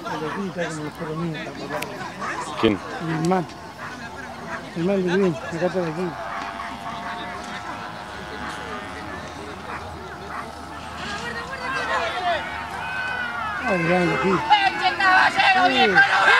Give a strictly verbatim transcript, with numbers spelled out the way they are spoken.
El de aquí está como los perros míos. ¿Quién? Mi hermano. El hermano de Green, acá está de aquí. Ah, grande aquí. ¡Eche caballero, viejo!